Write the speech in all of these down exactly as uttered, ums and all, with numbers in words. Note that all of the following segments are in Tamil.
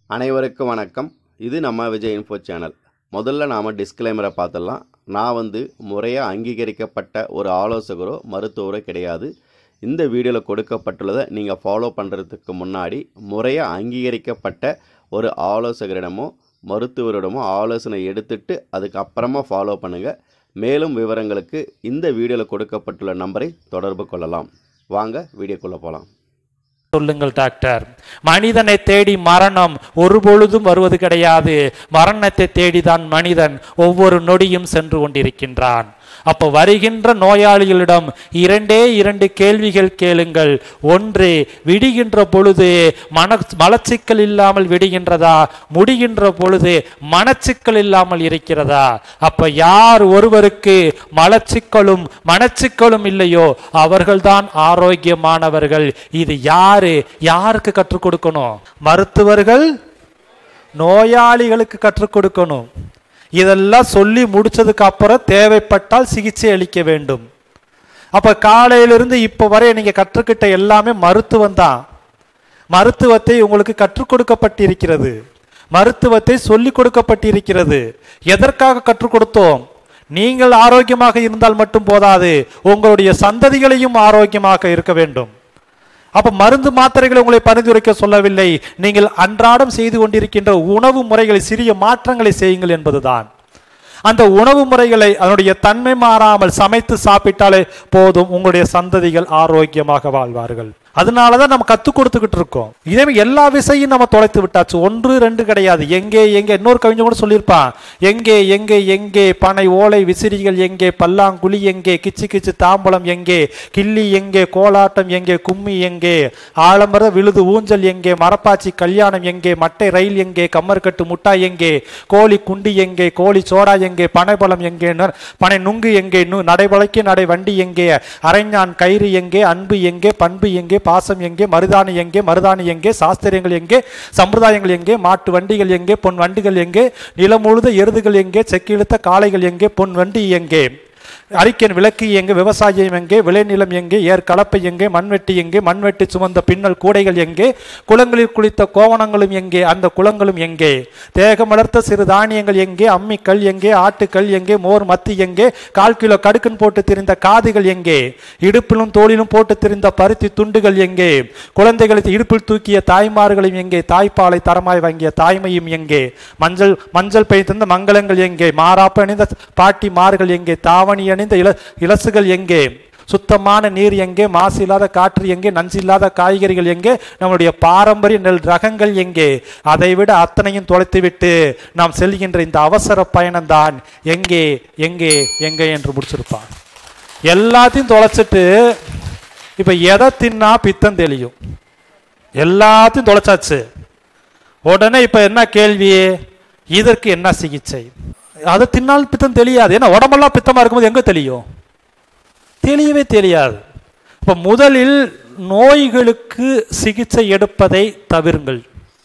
அனைவருக்கும் வணக்கம். இது நம்ம விஜய் இன்ஃபோ சேனல். முதல்ல நாம் டிஸ்க்ளைமரை பார்த்துடலாம். நான் வந்து முறையாக அங்கீகரிக்கப்பட்ட ஒரு ஆலோசகரோ மருத்துவரோ கிடையாது. இந்த வீடியோவில் கொடுக்கப்பட்டுள்ளதை நீங்கள் ஃபாலோ பண்ணுறதுக்கு முன்னாடி முறையாக அங்கீகரிக்கப்பட்ட ஒரு ஆலோசகரிடமோ மருத்துவரிடமோ ஆலோசனை எடுத்துட்டு அதுக்கப்புறமா ஃபாலோ பண்ணுங்கள். மேலும் விவரங்களுக்கு இந்த வீடியோவில் கொடுக்கப்பட்டுள்ள நம்பரை தொடர்பு கொள்ளலாம். வாங்க வீடியோக்குள்ளே போகலாம். சொல்லுங்கள் டாக்டர், மனிதனை தேடி மரணம் ஒரு பொழுதும் வருவது கிடையாது. மரணத்தை தேடிதான் மனிதன் ஒவ்வொரு நொடியும் சென்று கொண்டிருக்கின்றான். அப்போ வருகின்ற நோயாளிகளிடம் இரண்டே இரண்டு கேள்விகள் கேளுங்கள். ஒன்று, விடுகின்ற பொழுது மன மலச்சிக்கல் இல்லாமல் விடுகின்றதா, முடிகின்ற பொழுது மனச்சிக்கல் இல்லாமல் இருக்கிறதா? அப்ப யார் ஒருவருக்கு மலச்சிக்கலும் மனச்சிக்கலும் இல்லையோ அவர்கள்தான் ஆரோக்கியமானவர்கள். இது யாரு யாருக்கு கற்றுக் கொடுக்கணும்? மருத்துவர்கள் நோயாளிகளுக்கு கற்றுக் கொடுக்கணும். இதெல்லாம் சொல்லி முடிச்சதுக்கு அப்புறம் தேவைப்பட்டால் சிகிச்சை அளிக்க வேண்டும். அப்ப காலையிலிருந்து இப்ப வரை நீங்க கற்றுக்கிட்ட எல்லாமே மருத்துவம் தான். மருத்துவத்தை உங்களுக்கு கற்றுக் கொடுக்கப்பட்டிருக்கிறது, மருத்துவத்தை சொல்லிக் கொடுக்கப்பட்டிருக்கிறது. எதற்காக கற்றுக் கொடுத்தோம்? நீங்கள் ஆரோக்கியமாக இருந்தால் மட்டும் போதாது, உங்களுடைய சந்ததிகளையும் ஆரோக்கியமாக இருக்க வேண்டும். அப்ப மருந்து மாத்திரைகளை உங்களை பரிந்துரைக்க சொல்லவில்லை. நீங்கள் அன்றாடம் செய்து கொண்டிருக்கின்ற உணவு முறைகளை சிறிய மாற்றங்களை செய்யுங்கள் என்பதுதான். அந்த உணவு முறைகளை அதனுடைய தன்மை மாறாமல் சமைத்து சாப்பிட்டாலே போதும், உங்களுடைய சந்ததிகள் ஆரோக்கியமாக வாழ்வார்கள். அதனாலதான் நம்ம கத்துக் கொடுத்துக்கிட்டு இருக்கோம். இதே எல்லா விஷயம் நம்ம தொலைத்து விட்டாச்சு. ஒன்று ரெண்டு கிடையாது. எங்கே எங்கே இன்னொரு கவிஞர் கூட சொல்லியிருப்பான், எங்கே எங்கே எங்கே பனை ஓலை விசிறிகள் எங்கே, பல்லாங்குழி எங்கே, கிச்சு கிச்சு தாம்பலம் எங்கே, கிள்ளி எங்கே, கோலாட்டம் எங்கே, கும்மி எங்கே, ஆலமர விழுது ஊஞ்சல் எங்கே, மரப்பாச்சி கல்யாணம் எங்கே, மட்டை ரயில் எங்கே, கம்மர்கட்டு முட்டாய் எங்கே, கோழி குண்டி எங்கே, கோழி சோடா எங்கே, பனைப்பழம் எங்கே, பனை நுங்கு எங்கே, நடைபழைக்கு நடை வண்டி எங்கே, அரைஞான் கயிறு எங்கே, அன்பு எங்கே, பண்பு எங்கே, பாசம் எங்கே, மருதாணி எங்கே, மருதாணி எங்கே, சாஸ்திரியங்கள் எங்கே, சம்பிரதாயங்கள் எங்கே, மாட்டு வண்டிகள் எங்கே, பொன் வண்டிகள் எங்கே, நிலம் முழுத எருதுகள் எங்கே, செக்கிழுத்த காளைகள் எங்கே, பொன் வண்டி எங்கே, அரிக்கன் விளக்கு எங்கே, விவசாயம் எங்கே, விளைநிலம் எங்கே, ஏர் கலப்பை எங்கே, மண்வெட்டி எங்கே, மண்வெட்டி சுமந்த பின்னல் கூடைகள் எங்கே, குளங்களில் குளித்த கோவணங்களும் எங்கே, அந்த குளங்களும் எங்கே, தேகம் வளர்த்த சிறு தானியங்கள் எங்கே, அம்மிக்கல் எங்கே, ஆட்டுக்கல் எங்கே, மோர் மத்தி எங்கே, கால் கிலோ கடுக்கன் போட்டு திரிந்த காதுகள் எங்கே, இடுப்பிலும் தோளிலும் போட்டு திரிந்த பருத்தி துண்டுகள் எங்கே, குழந்தைகளை இடுப்பில் தூக்கிய தாய்மார்களும் எங்கே, தாய்ப்பாலை தரமாய் வாங்கிய தாய்மையும் எங்கே, மஞ்சள் மஞ்சள் பெய் தந்த மங்களங்கள் எங்கே, மாறாப்பு அணிந்த பாட்டி மார்கள் எங்கே, தாவணி அணிந்த இல இலசுகள் எங்கே, சுத்தமான நீர் எங்கே, மாசு இல்லாத காற்று எங்கே, நஞ்சு இல்லாத காய்கறிகள் எங்கே, நம்முடைய பாரம்பரிய நெல் ரகங்கள் எங்கே? அதை விட அத்தனையும் தொலைத்துவிட்டு நாம் செல்கின்ற இந்த அவசர பயணம்தான் எங்கே எங்கே எங்கே என்று முடிச்சிருப்பான். எல்லாத்தையும் தொலைச்சிட்டு இப்ப எதை தின்னா பித்தம் தெளியும்? எல்லாத்தையும் தொலைச்சாச்சு. உடனே இப்ப என்ன கேள்வி? இதற்கு என்ன சிகிச்சை? அதை தின்னால் பித்தம் தெரியாது. ஏன்னா உடம்பெல்லாம் பித்தமா இருக்கும்போது எங்க தெரியும்? தெளியவே தெரியாது. இப்ப முதலில் நோய்களுக்கு சிகிச்சை எடுப்பதை தவிருங்கள்.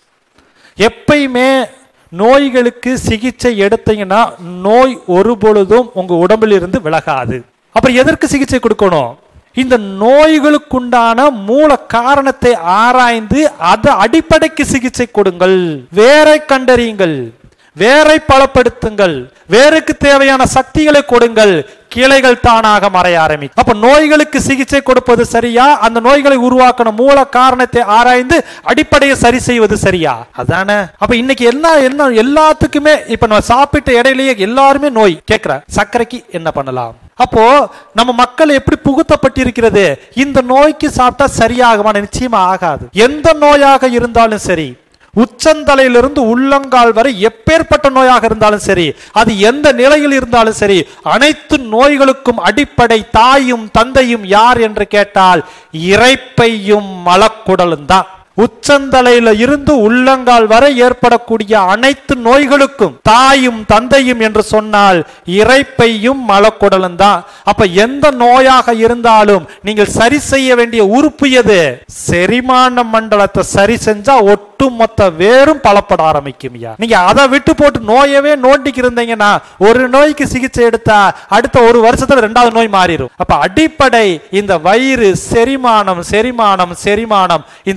எப்பயுமே நோய்களுக்கு சிகிச்சை எடுத்தீங்கன்னா நோய் ஒரு பொழுதும் உங்க உடம்பில் இருந்து விலகாது. அப்புறம் எதற்கு சிகிச்சை கொடுக்கணும்? இந்த நோய்களுக்குண்டான மூல காரணத்தை ஆராய்ந்து அதை அடிப்படைக்கு சிகிச்சை கொடுங்கள். வேரை கண்டறியுங்கள், வேரை பலப்படுத்துங்கள், வேருக்கு தேவையான சக்திகளை கொடுங்கள், கிளைகள் தானாக மறைய ஆரம்பிக்கும். அப்ப நோய்களுக்கு சிகிச்சை கொடுப்பது சரியா, அந்த நோய்களை உருவாக்கணும் மூல காரணத்தை ஆராய்ந்து அடிப்படையை சரி செய்வது சரியா? அதானே. அப்ப இன்னைக்கு என்ன என்ன எல்லாத்துக்குமே இப்ப நம்ம சாப்பிட்ட இடையிலேயே எல்லாருமே நோய் கேட்கிற. சர்க்கரைக்கு என்ன பண்ணலாம்? அப்போ நம்ம மக்கள் எப்படி புகுத்தப்பட்டிருக்கிறது, இந்த நோய்க்கு சாப்பிட்டா சரியாகுமா? நிச்சயமா ஆகாது. எந்த நோயாக இருந்தாலும் சரி, உச்சந்தலையிலிருந்து உள்ளங்கால் வரை எப்பேற்பட்ட நோயாக இருந்தாலும் சரி, அது எந்த நிலையில் இருந்தாலும் சரி, அனைத்து நோய்களுக்கும் அடிப்படை தாயும் தந்தையும் யார் என்று கேட்டால் இரைப்பையும் மலக்குடலும் தான். உச்சந்தலையில இருந்து உள்ளங்கால் வரை ஏற்படக்கூடிய அனைத்து நோய்களுக்கும் தாயும் தந்தையும் என்று சொன்னால் இரைப்பையும் மலக்குடலும் தான். அப்ப எந்த நோயாக இருந்தாலும் நீங்கள் சரி செய்ய வேண்டிய உறுப்பு எது? செரிமான மண்டலத்தை சரி செஞ்சா ஒட்டுமொத்த வேரும் பலப்பட ஆரம்பிக்கும். நீங்க அதை விட்டு போட்டு நோயவே நோண்டிக்கு இருந்தீங்கன்னா ஒரு நோய்க்கு சிகிச்சை எடுத்தா அடுத்த ஒரு வருஷத்துல ரெண்டாவது நோய் மாறிடும். அப்ப அடிப்படை இந்த வயிறு செரிமானம் செரிமானம் செரிமானம் இந்த செரிமானம்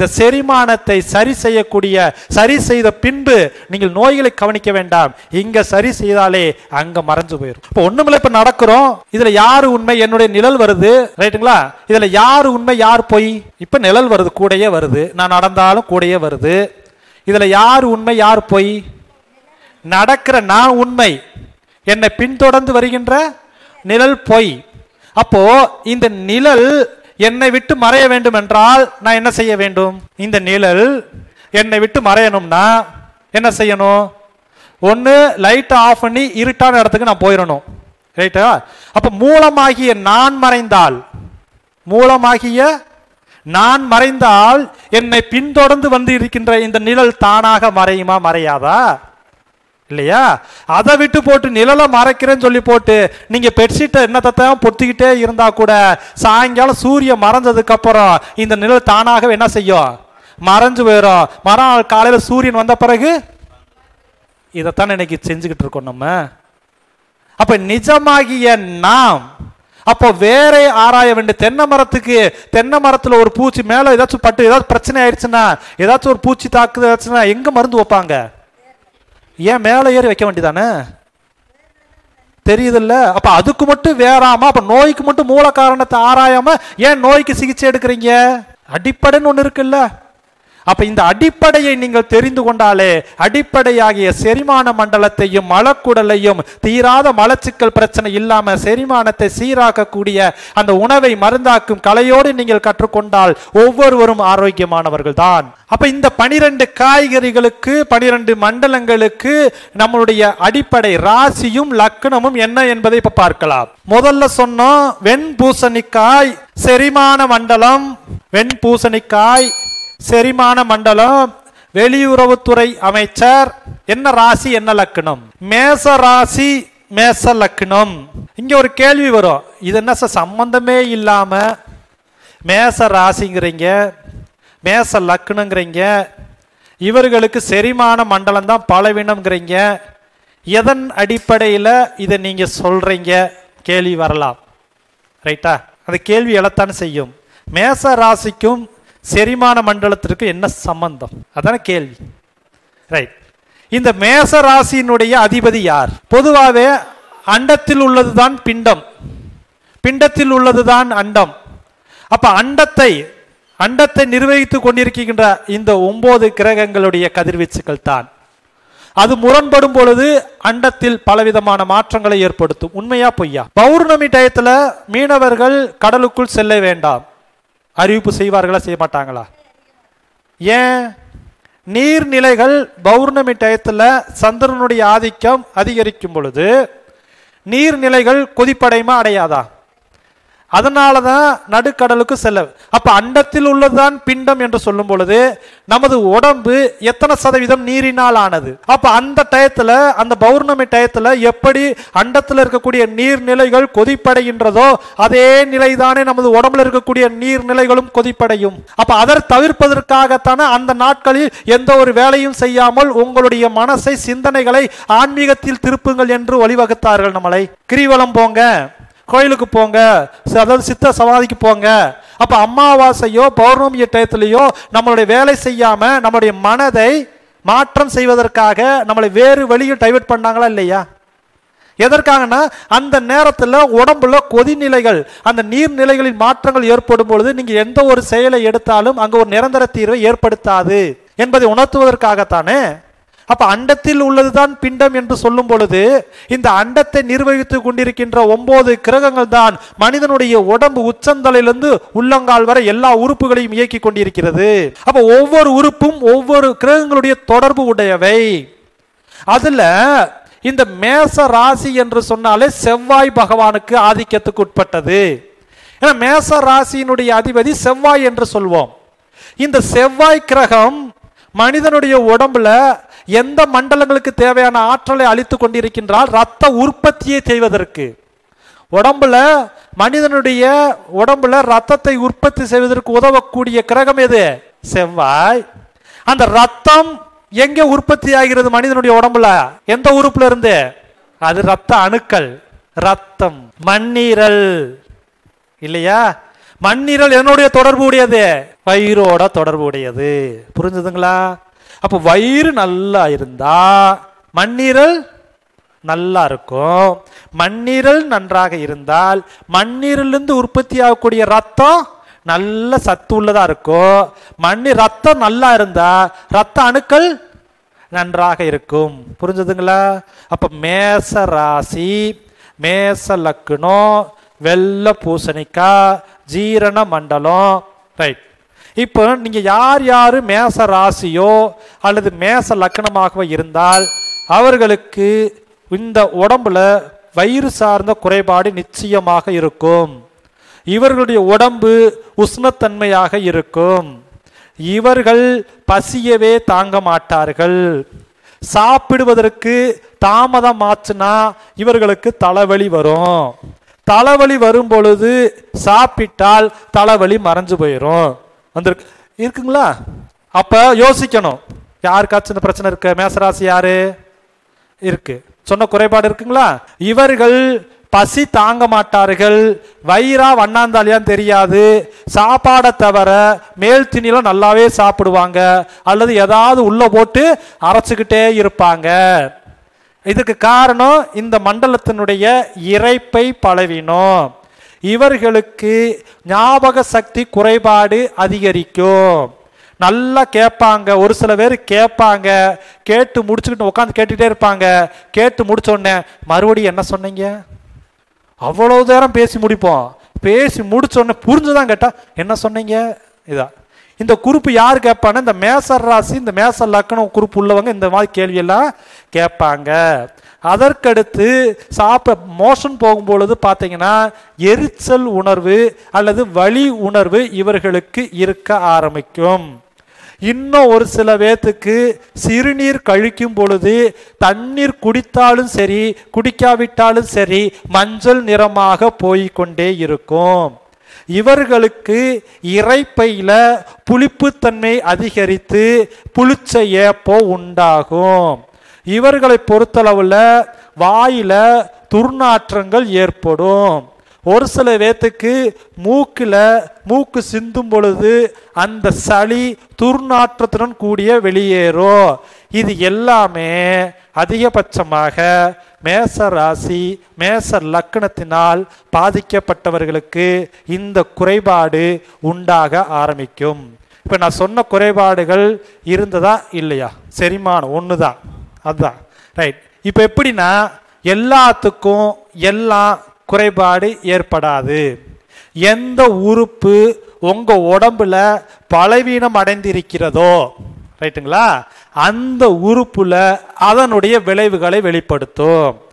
செரிமானத்தை சரி செய்யக்கூடிய, சரி செய்த பின்பு நீங்கள் நோய்களை கவனிக்க வேண்டாம். இங்க சரி செய்தாலே அங்க மறைஞ்சு போயிடும். இப்போ ஒண்ணுமில்ல, இப்ப நடக்கிறோம், இதுல யாரு உண்மை? என்னுடைய நிழல் வருது, ரைட்டுங்களா? இதுல யாரு உண்மை யார் பொய்? இப்ப நிழல் வருது, கூடையே வருது, நான் நடந்தாலும் கூடையே வருது. இதுல யார் உண்மை யார் பொய்? நடக்கிற நான் உண்மை, என்னை பின்தொடர்ந்து வருகின்ற நிழல் பொய். அப்போ இந்த நிழல் என்னை விட்டு மறைய வேண்டும் என்றால் நான் என்ன செய்ய வேண்டும்? இந்த நிழல் என்னை விட்டு மறையணும்னா என்ன செய்யணும்? ஒன்று லைட்டை ஆஃப் பண்ணி இருட்டான இடத்துக்கு நான் போயிடணும், ரைட்டா? அப்போ மூலமாகிய நான் மறைந்தால், மூலமாகிய நான் மறைந்தால் என்னை பின்தொடர்ந்து வந்து இருக்கின்ற இந்த நிழல் தானாக மறையுமா மறையாதா? இல்லையா? அதை விட்டு போட்டு நிழலை மறைக்கிறேன்னு சொல்லி போட்டு நீங்க பெட்ஷீட்டை என்னத்தான் பொத்திக்கிட்டே இருந்தா கூட சாயங்காலம் சூரியன் மறைஞ்சதுக்கு அப்புறம் இந்த நிழல் தானாக என்ன செய்யும்? மறைஞ்சு போயிடும். மறுநாள் காலையில சூரியன் வந்த பிறகு இதைத்தான் இன்னைக்கு செஞ்சுக்கிட்டு இருக்கோம் நம்ம. அப்ப நிஜமாகிய நாம் அப்போ வேற ஆராய வேண்டிய. தென்னை மரத்துக்கு, தென்னை மரத்துல ஒரு பூச்சி மேல ஏதாச்சும் பட்டு ஏதாச்சும் பிரச்சனை ஆயிடுச்சுன்னா, ஏதாச்சும் ஒரு பூச்சி தாக்குதுன்னா எங்க மருந்து வைப்பாங்க? ஏன் மேலே ஏறி வைக்க வேண்டியதானே? தெரியுதுல்ல? அப்ப அதுக்கு மட்டும் வேறாம, அப்ப நோய்க்கு மட்டும் மூல காரணத்தை ஆராயாம ஏன் நோய்க்கு சிகிச்சை எடுக்கிறீங்க? அடிப்படைன்னு ஒண்ணு இருக்குல்ல. அப்ப இந்த அடிப்படையை நீங்கள் தெரிந்து கொண்டாலே அடிப்படையாகிய செரிமான மண்டலத்தையும் மலக்குடலையும் தீராத மலச்சிக்கல் பிரச்சனை இல்லாம செரிமானத்தை சீராக்கக்கூடிய அந்த உணவை மருந்தாக்கும் கலையோடு நீங்கள் கற்றுக்கொண்டால் ஒவ்வொருவரும் ஆரோக்கியமானவர்கள் தான். அப்ப இந்த பனிரெண்டு காய்கறிகளுக்கு, பனிரெண்டு மண்டலங்களுக்கு நம்மளுடைய அடிப்படை ராசியும் லக்னமும் என்ன என்பதை இப்ப பார்க்கலாம். முதல்ல சொன்னோம் வெண்பூசணிக்காய் செரிமான மண்டலம். வெண்பூசணிக்காய் செரிமான மண்டலம். வெளியுறவுத்துறை அமைச்சர். என்ன ராசி என்ன லக்னம்? மேச ராசி மேச லக்னம். இங்க ஒரு கேள்வி வரும், இது என்ன சம்பந்தமே இல்லாம மேச ராசிங்கிறீங்க, மேச லக்னங்கிறீங்க, இவர்களுக்கு செரிமான மண்டலம் தான் பலவீனம்ங்கிறீங்க, எதன் அடிப்படையில் இதை நீங்க சொல்றீங்க? கேள்வி வரலாம், ரைட்டா? அந்த கேள்வி எழத்தான் செய்யும். மேச ராசிக்கும் செரிமான மண்டலத்திற்கு என்ன சம்பந்தம்? அதான கேள்வி, ரைட்? இந்த மேச ராசியினுடைய அதிபதி யார்? பொதுவாகவே அண்டத்தில் உள்ளதுதான் பிண்டம், பிண்டத்தில் உள்ளதுதான் அண்டம். அப்ப அண்டத்தை அண்டத்தை நிர்வகித்துக் கொண்டிருக்கின்ற இந்த ஒன்பது கிரகங்களுடைய கதிர்வீச்சுக்கள் தான். அது முரண்படும் பொழுது அண்டத்தில் பலவிதமான மாற்றங்களை ஏற்படுத்தும். உண்மையா பொய்யா? பௌர்ணமி டயத்துல மீனவர்கள் கடலுக்குள் செல்ல வேண்டாம் அறிவிப்பு செய்வார்களா செய்ய மாட்டாங்களா? ஏன்? நீர்நிலைகள் பௌர்ணமி டயத்துல சந்திரனுடைய ஆதிக்கம் அதிகரிக்கும் பொழுது நீர்நிலைகள் கொதிப்படையுமா அடையாதா? அதனாலதான் நடுக்கடலுக்கு செல்ல. அப்ப அண்டத்தில் உள்ளதுதான் பிண்டம் என்று சொல்லும் பொழுது நமது உடம்பு எத்தனை சதவீதம் நீரினால் ஆனது? அப்ப அந்த டயத்துல, அந்த பௌர்ணமி டயத்துல எப்படி அண்டத்தில் இருக்கக்கூடிய நீர்நிலைகள் கொதிப்படைகின்றதோ அதே நிலைதானே நமது உடம்புல இருக்கக்கூடிய நீர்நிலைகளும் கொதிப்படையும். அப்ப அதை தவிர்ப்பதற்காகத்தானே அந்த நாட்களில் எந்த ஒரு வேலையும் செய்யாமல் உங்களுடைய மனசை, சிந்தனைகளை ஆன்மீகத்தில் திருப்புங்கள் என்று வழிவகுத்தார்கள். நம்மளை கிரிவலம் போங்க, கோயிலுக்கு போங்க, அதாவது சித்த சமாதிக்கு போங்க. அப்ப அமாவாசையோ பௌர்ணமி டயத்திலேயோ நம்மளுடைய வேலை செய்யாம நம்மளுடைய மனதை மாற்றம் செய்வதற்காக நம்மளை வேறு வழியில் டைவர்ட் பண்ணாங்களா இல்லையா? எதற்காகனா அந்த நேரத்தில் உடம்புல கொதிநிலைகள், அந்த நீர்நிலைகளின் மாற்றங்கள் ஏற்படும் பொழுது நீங்க எந்த ஒரு செயலை எடுத்தாலும் அங்க ஒரு நிரந்தர தீர்வை ஏற்படுத்தாது என்பதை உணர்த்துவதற்காகத்தானே. அப்ப அண்டத்தில் உள்ளதுதான் பிண்டம் என்று சொல்லும் பொழுது இந்த அண்டத்தை நிர்வகித்துக் கொண்டிருக்கின்ற ஒன்பது கிரகங்கள் தான் மனிதனுடைய உடம்பு உச்சந்தலையிலிருந்து உள்ளங்கால் வரை எல்லா உறுப்புகளையும் இயக்கி கொண்டிருக்கிறது. அப்ப ஒவ்வொரு உறுப்பும் ஒவ்வொரு கிரகங்களுடைய தொடர்பு உடையவை. அதுல இந்த மேச ராசி என்று சொன்னாலே செவ்வாய் பகவானுக்கு ஆதிக்கத்துக்கு உட்பட்டது. ஏன்னா மேச ராசியினுடைய அதிபதி செவ்வாய் என்று சொல்வோம். இந்த செவ்வாய் கிரகம் மனிதனுடைய உடம்புல எந்த மண்டலங்களுக்கு தேவையான ஆற்றலை அளித்து கொண்டிருக்கின்றால் ரத்த உற்பத்தியை செய்வதற்கு. உடம்புல மனிதனுடைய உடம்புல ரத்தத்தை உற்பத்தி செய்வதற்கு உதவக்கூடிய கிரகம் எது? செவ்வாய். அந்த ரத்தம் எங்கே உற்பத்தி ஆகிறது மனிதனுடைய உடம்புல? எந்த உறுப்புல இருந்து? அது ரத்த அணுக்கள், ரத்தம், மண்ணீரல் இல்லையா? மண்ணீரல் என்னுடைய தொடர்பு உடையது, வயிறோட தொடர்பு உடையது. புரிஞ்சுதுங்களா? அப்போ வயிறு நல்லா இருந்தா மண்ணீரல் நல்லா இருக்கும். மண்ணீரல் நன்றாக இருந்தால் மண்ணீரலிருந்து உற்பத்தி ஆகக்கூடிய ரத்தம் நல்ல சத்து உள்ளதா இருக்கும். மண்ணீர் ரத்தம் நல்லா இருந்தா ரத்த அணுக்கள் நன்றாக இருக்கும். புரிஞ்சுதுங்களா? அப்ப மேச ராசி, மேச லக்னம், வெள்ளை பூசணிக்காய், ஜீரண மண்டலம். ரைட். இப்போ நீங்க யார் யாரு மேச ராசியோ அல்லது மேச லக்னமாகவோ இருந்தால் அவர்களுக்கு இந்த உடம்புல வயிறு சார்ந்த குறைபாடு நிச்சயமாக இருக்கும். இவர்களுடைய உடம்பு உஷ்ணத்தன்மையாக இருக்கும். இவர்கள் பசியவே தாங்க மாட்டார்கள். சாப்பிடுவதற்கு தாமதம் ஆச்சுன்னா இவர்களுக்கு தலைவலி வரும். தலைவலி வரும் பொழுது சாப்பிட்டால் தலைவலி மறைஞ்சு போயிடும். வந்துருக்கு இருக்குங்களா? அப்ப யோசிக்கணும், யாருக்காச்சும் இந்த பிரச்சனை இருக்கு? மேசராசி யாரு இருக்கு? சொன்ன குறைபாடு இருக்குங்களா? இவர்கள் பசி தாங்க மாட்டார்கள். வயிறா வண்ணாந்தாலியான்னு தெரியாது. சாப்பாடை தவிர மேல் திணிலாம் நல்லாவே சாப்பிடுவாங்க, அல்லது ஏதாவது உள்ள போட்டு அரைச்சுக்கிட்டே இருப்பாங்க. இதுக்கு காரணம் இந்த மண்டலத்தினுடைய இரைப்பை பலவீனம். இவர்களுக்கு ஞாபக சக்தி குறைபாடு அதிகரிக்கும். நல்லா கேட்பாங்க. ஒரு சில பேர் கேட்பாங்க, கேட்டு முடிச்சுக்கிட்டு உட்காந்து கேட்டுக்கிட்டே இருப்பாங்க. கேட்டு முடிச்ச உடனே மறுபடியும் என்ன சொன்னீங்க, அவ்வளவு நேரம் பேசி முடிப்போம். பேசி முடிச்ச உடனே புரிஞ்சுதான் கேட்டா என்ன சொன்னீங்க. இதான் இந்த குறிப்பு யார் கேட்பான்னு, இந்த மேச ராசி, இந்த மேச லக்னம் குறிப்பு உள்ளவங்க இந்த மாதிரி கேள்வியெல்லாம் கேட்பாங்க. அதற்கடுத்து சாப்பிட மோஷன் போகும்பொழுது பார்த்தீங்கன்னா எரிச்சல் உணர்வு அல்லது வலி உணர்வு இவர்களுக்கு இருக்க ஆரம்பிக்கும். இன்னும் ஒரு சில பேத்துக்கு சிறுநீர் கழிக்கும் பொழுது தண்ணீர் குடித்தாலும் சரி குடிக்காவிட்டாலும் சரி மஞ்சள் நிறமாக போய்கொண்டே இருக்கும். இவர்களுக்கு இரைப்பையில புளிப்புத்தன்மை அதிகரித்து புளிச்ச ஏப்போ உண்டாகும். இவர்களை பொறுத்தளவுல வாயில துர்நாற்றங்கள் ஏற்படும். ஒரு சில பேத்துக்கு மூக்குல மூக்கு சிந்தும் பொழுது அந்த சளி துர்நாற்றத்துடன் கூடிய வெளியேறும். இது எல்லாமே அதிகபட்சமாக மேச ராசி மேச லக்னத்தினால் பாதிக்கப்பட்டவர்களுக்கு இந்த குறைபாடு உண்டாக ஆரம்பிக்கும். இப்ப நான் சொன்ன குறைபாடுகள் இருந்ததா இல்லையா? செரிமானம் ஒண்ணுதான், அதுதான். ரைட். இப்ப எப்படின்னா எல்லாத்துக்கும் எல்லாம் குறைபாடு ஏற்படாது. எந்த உறுப்பு உங்க உடம்புல பலவீனம் அடைந்திருக்கிறதோ, ரைட்டுங்களா, அந்த உறுப்புல அதனுடைய விளைவுகளை வெளிப்படுத்தும்.